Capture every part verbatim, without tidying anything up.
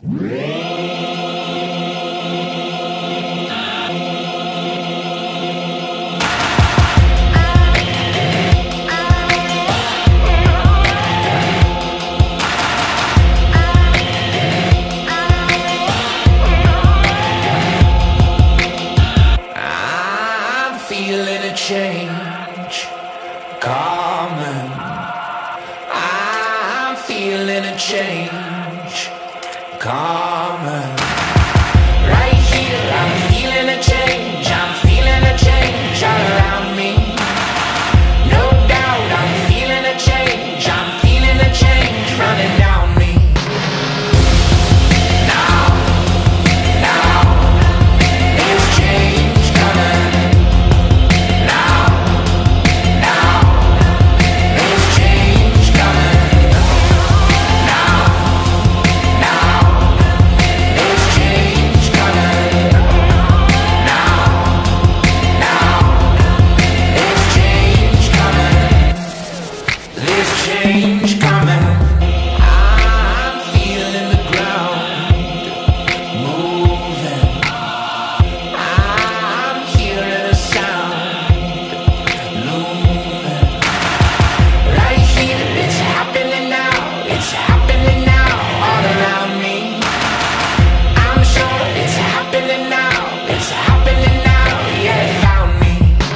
Feeling a change coming. I'm feeling a change coming. Right here, I'm feeling a change. I'm feeling a change all around me. No doubt, I'm feeling a change. I'm feeling a change running down me. Now, now, there's change coming. Change coming. I'm feeling the ground moving. I'm hearing a sound looming. Right here, it's happening now. It's happening now all around me. I'm sure it's happening now. It's happening now. Yeah, it found me.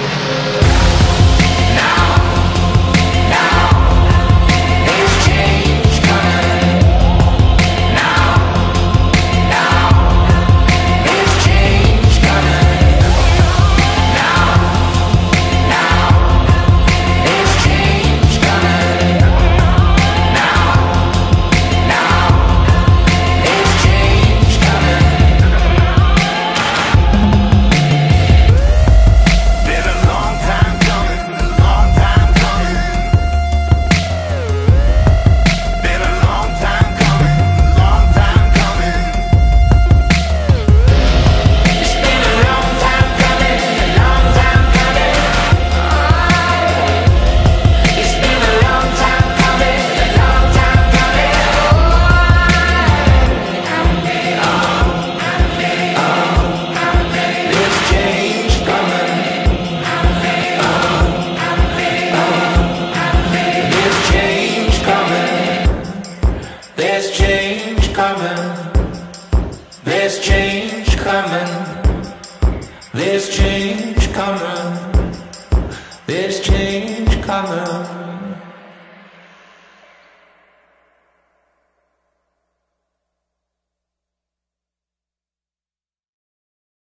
There's change coming. There's change coming. There's change.